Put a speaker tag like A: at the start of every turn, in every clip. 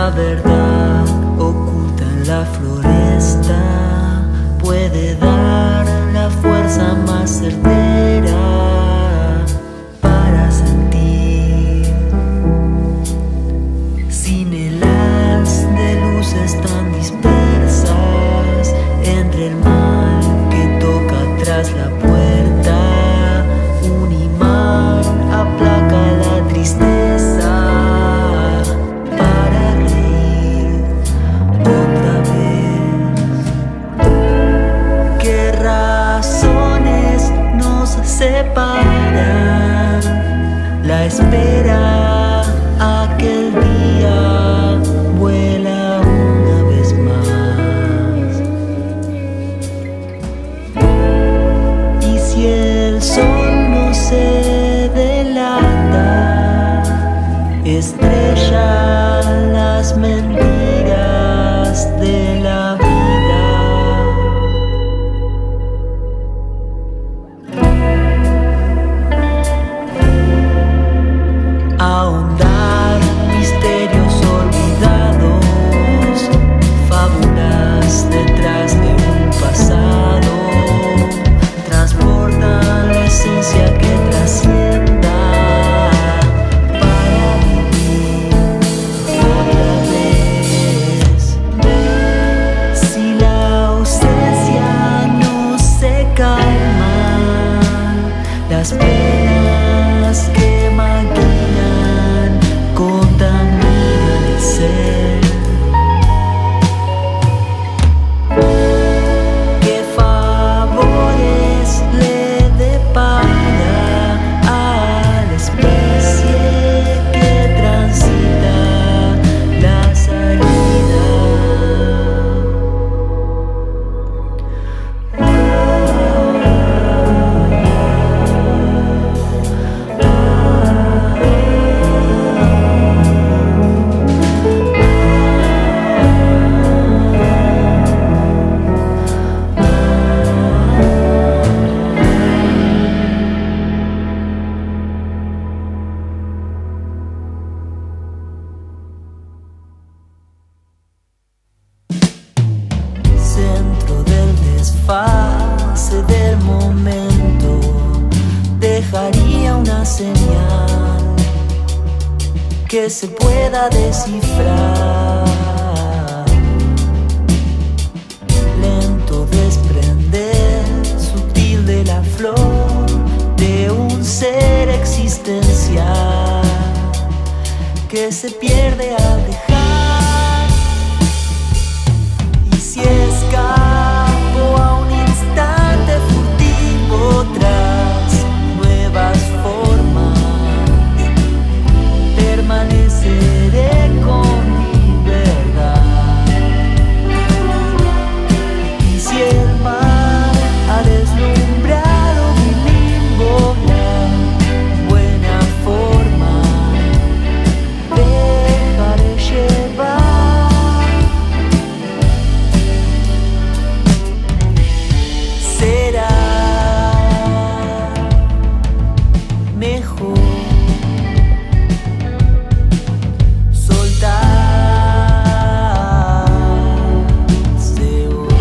A: La verdad oculta en la floresta puede dar la fuerza más certera para sentir. Sin el haz de luces tan dispersas entre el mal que toca tras la puerta, un imán aplaca la tristeza para reír otra vez. ¿Qué razones nos separan? La espera a que el día vuela una vez más. Y si el sol no se delata, estrella las mentiras de la vida. Ahondar misterios olvidados, fábulas detrás de un pasado, transportan la esencia que trascienda para vivir otra vez. Si la ausencia no se calma, las penas que maquinan contaminan el ser. ¿Qué favores le depara a la especie que transita la salida? Centro del desfase del momento, dejaría una señal que se pueda descifrar. Lento desprender, sutil de la flor de un ser existencial que se pierde al dejar. Y si escapo a un instante furtivo tras nuevas formas, permaneceré con mi verdad. Y si el mar ha deslumbrado mi limbo, la buena forma dejaré llevar. Será mejor soltarse hoy.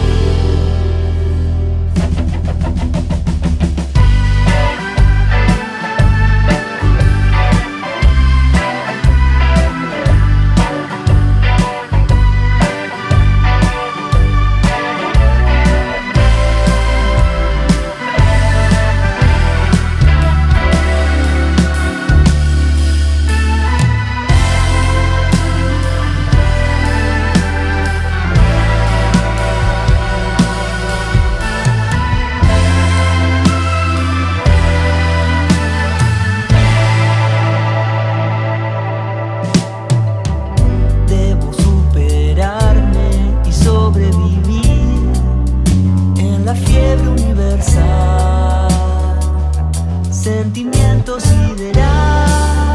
A: Debo superarme y sobrevivir en la fiebre universal. Sentimiento sideral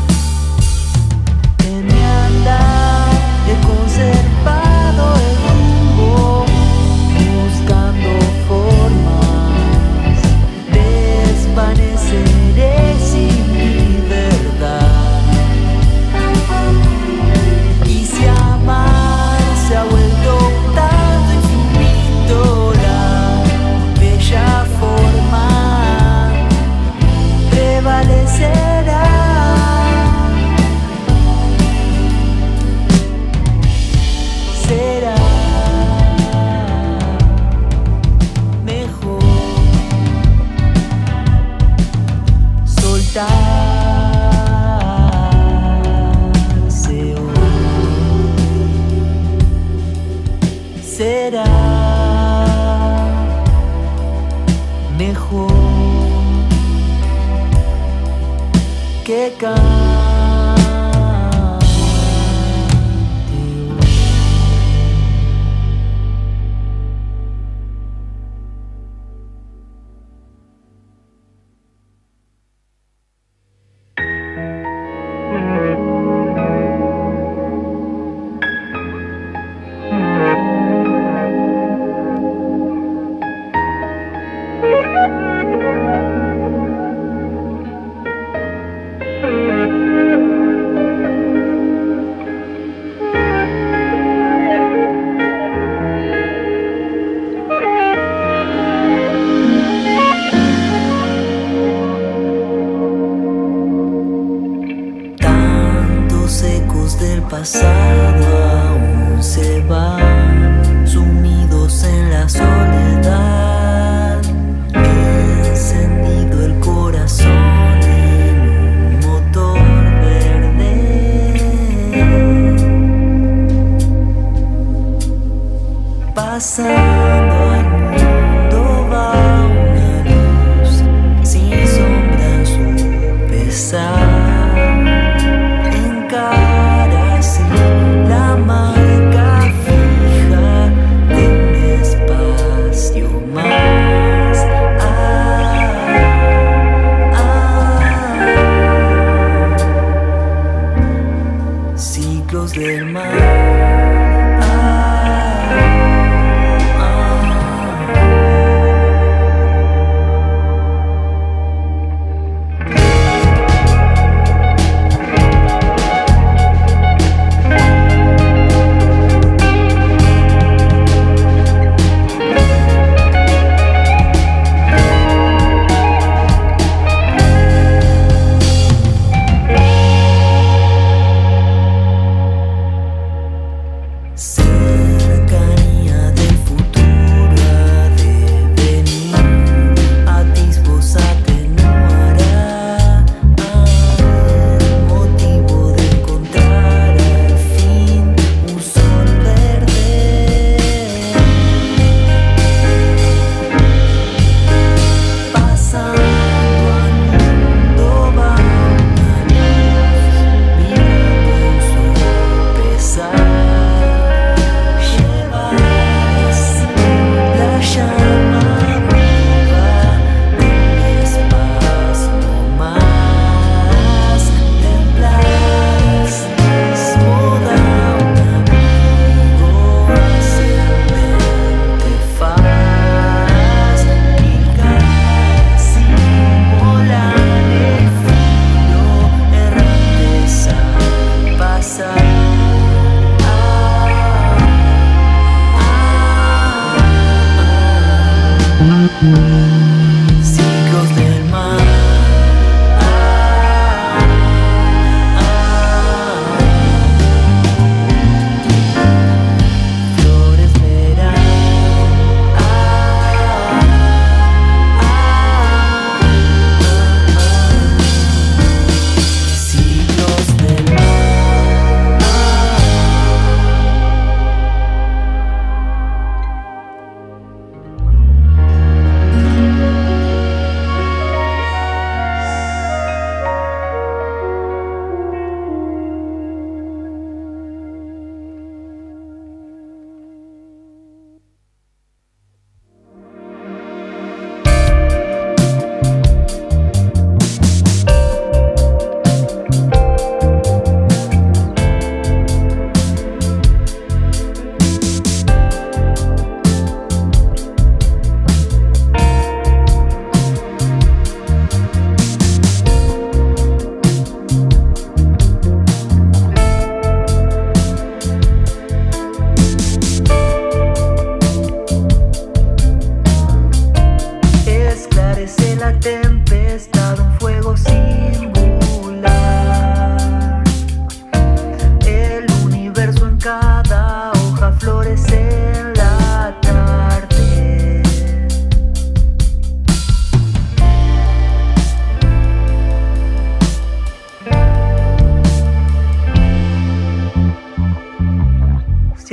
A: en mi andar he conservado el rumbo, buscando formas, desvaneceré sin mi verdad. Y si marchitarse hoy. Será mejor que cante hoy. Del pasado aún se van sumidos en la soledad, encendido el corazón en un motor verde, pasando al mundo va una luz sin sombra en su pesar. La marca fija de un espacio más. Ciclos del mar. Ciclos del mar. Flores verán. Ciclos del mar.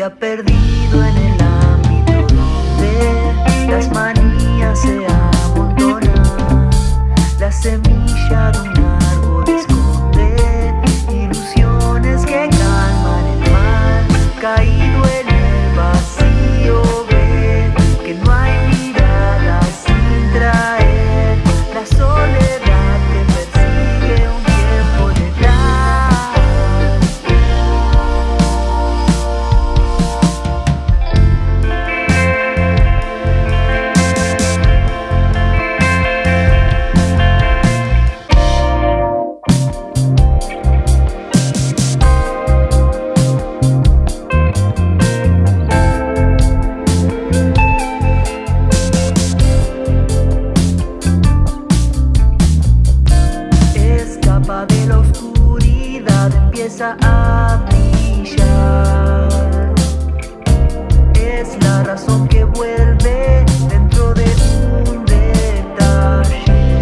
A: ha perdido en el ámbito donde las manías se amontonan. La semilla de un árbol esconde ilusiones que calman el mal. Caído en el vacío ve que no hay mirada sin traer la soledad que persigue un tiempo detrás. De la oscuridad empieza a brillar. Es la razón que vuelve dentro de un detalle.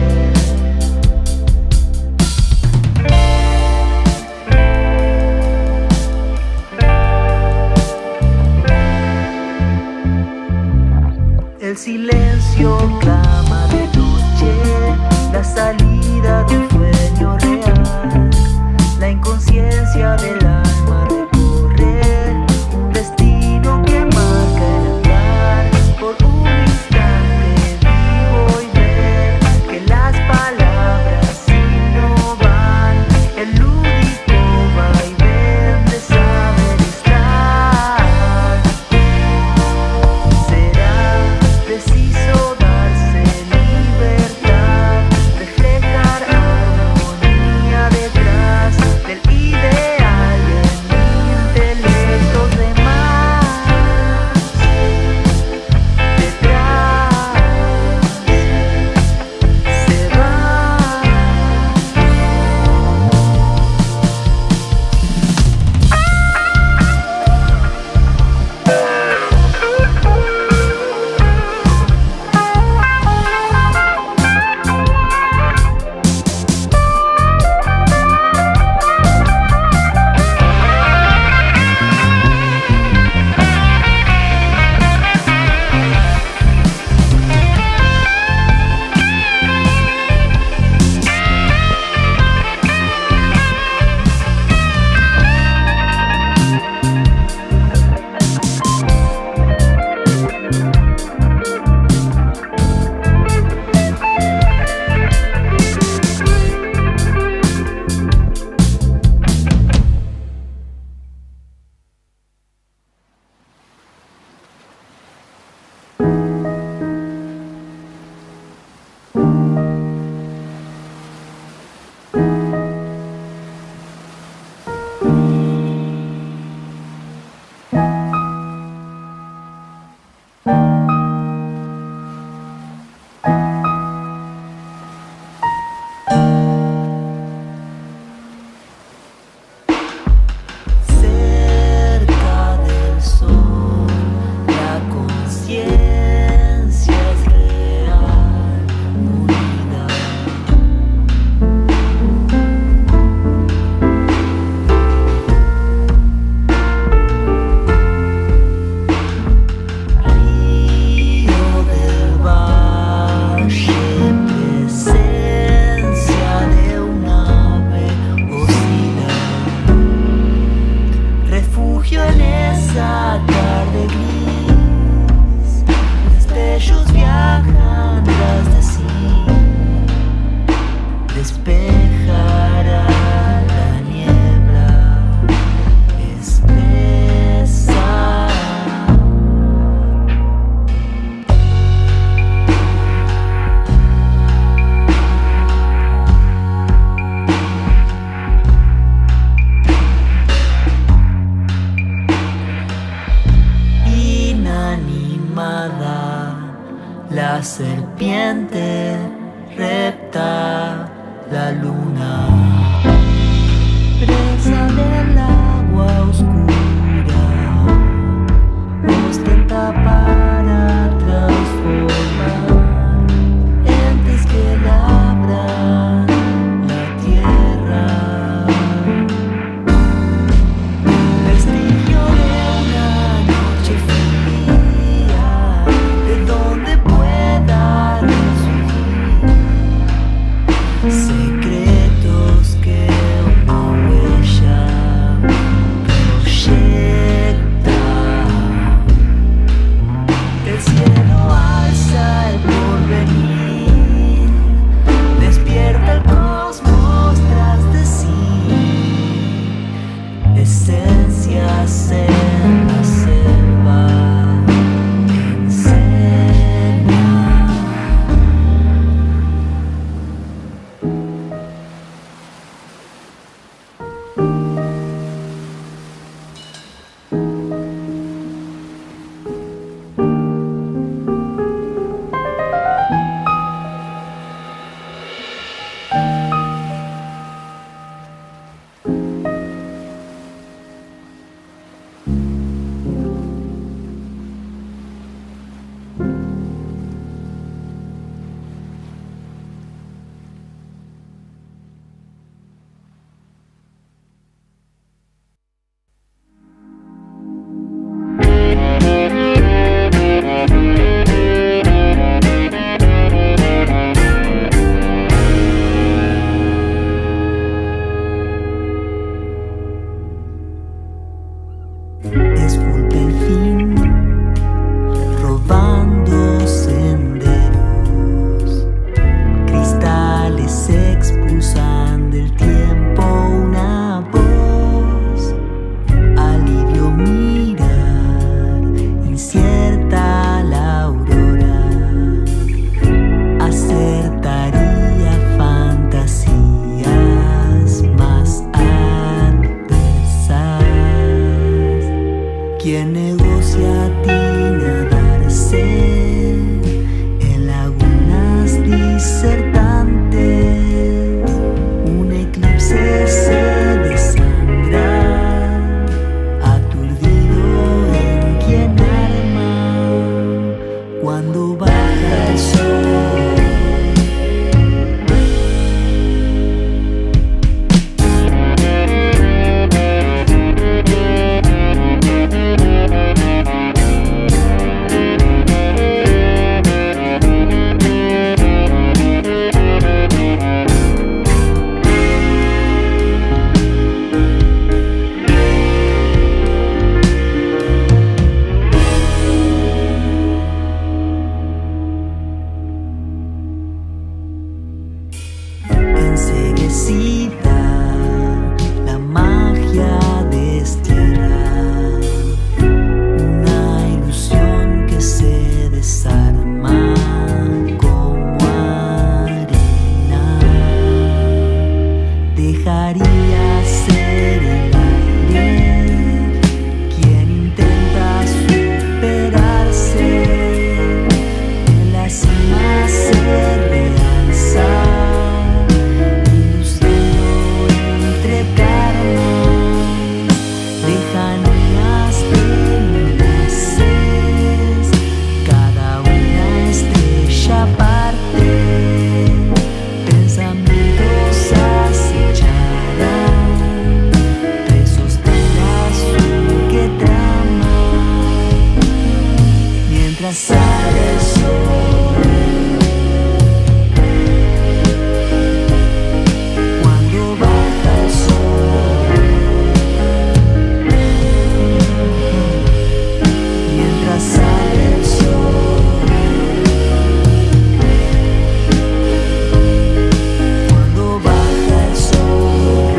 A: El silencio clama de noche, la salida de un sueño real. La inconsciencia del alma recorre un destino que marca el andar. Por un instante vivo y ver que las palabras innovan el lúdico vaivén de saber estar. Será preciso darse libertad, reflejar armonía detrás del ideal y el intelecto de más. Detrás se va. Cerca del sol, la conciencia es real, unida. Río del valle, presencia de un ave oscila. Refugio en esa tarde gris, destellos viajan tras de sí, despejará la niebla espesa. Inanimada, la serpiente repta, la luna, presa del agua oscura, ostenta para transformar entes que labran la tierra. Vestigio de una felicidad, la magia destierra, una ilusión que se desarma como arena. Dejaría ser el aire quien intenta superarse, en la cima se realza, luciendo entre karmas, lejanías tenaces, cada una estrella aparte, pensamientos acecharán, presos del azul que trama, mientras sale el sol. Cuando baja el sol, mientras sale el sol. Cuando baja el sol.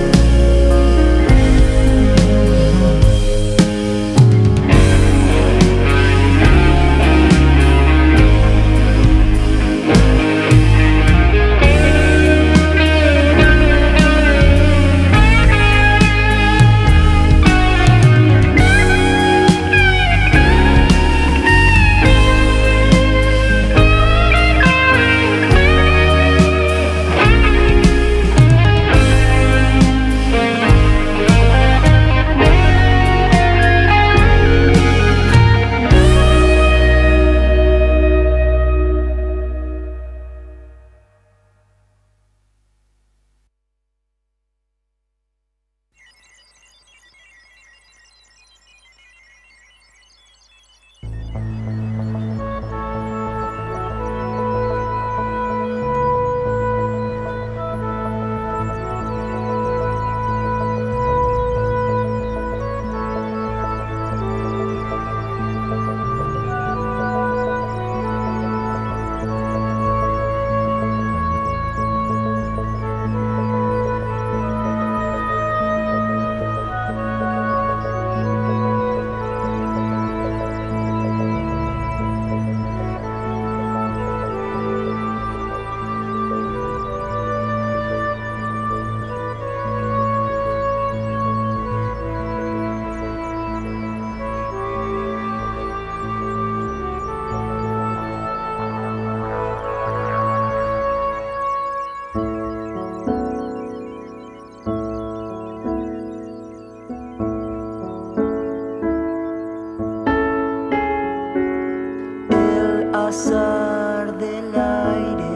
A: Azar del aire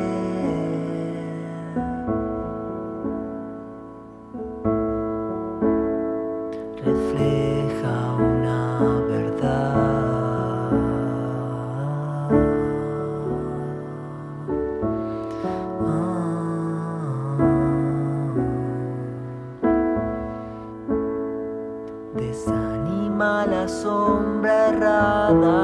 A: refleja una verdad. Desanima la sombra errada.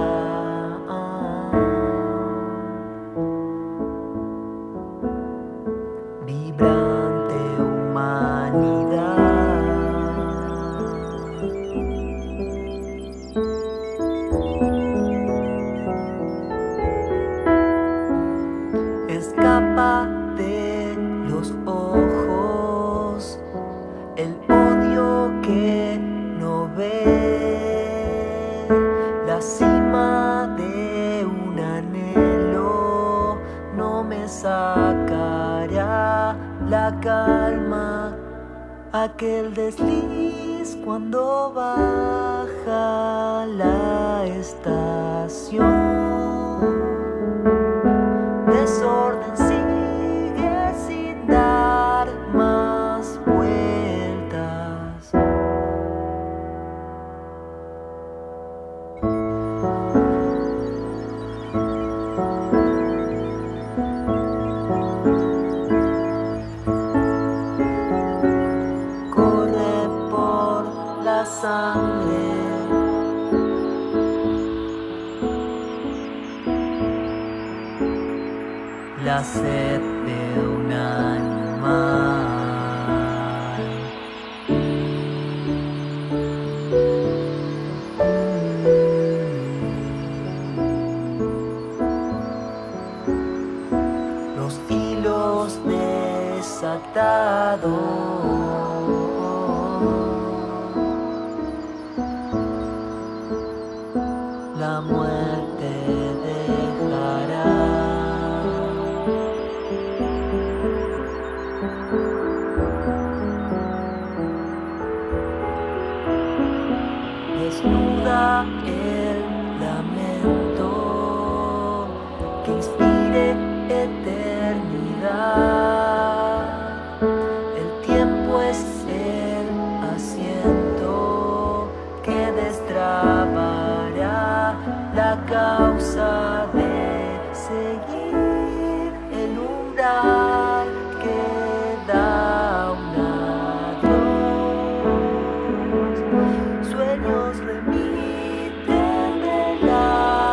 A: Vibrante humanidad, escapa de los ojos el odio que no ve, la cima de un anhelo no me sacará la calma, aquel desliz cuando baja la estación. Desorden sigue sin dar más vueltas. Sangre, la sed de un animal. mar. Los hilos desatados, la muerte dejará. Desnuda el lamento que inspire eternidad. El tiempo es el asiento que destrabará la causa de seguir el umbral que da un adiós. Sueños remiten de la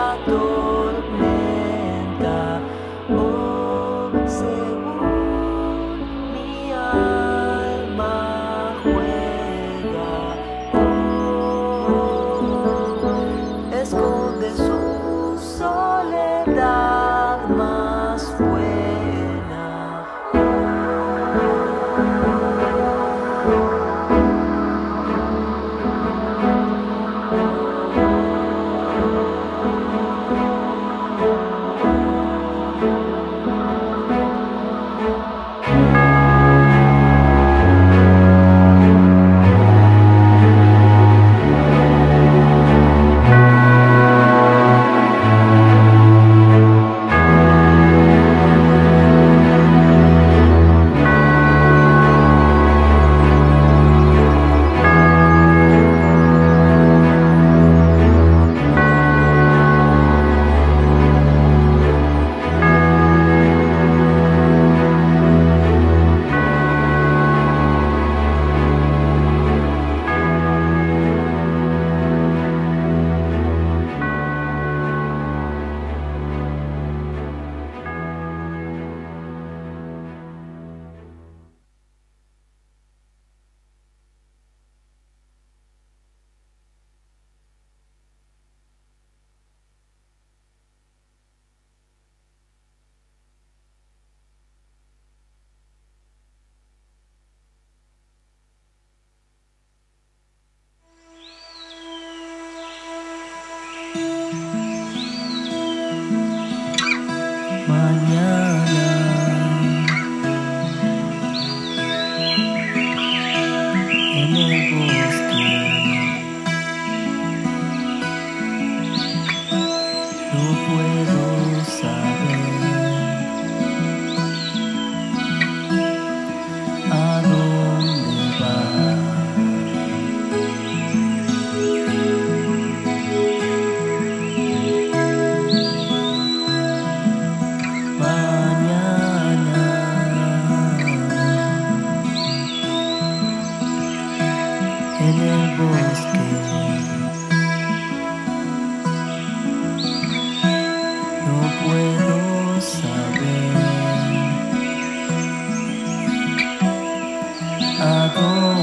A: tormenta, oh, según mi alma juega, oh, esconde su soledad más buena. Mañana en el bosque no puedo saber a dónde va. En el bosque no puedo saber a dónde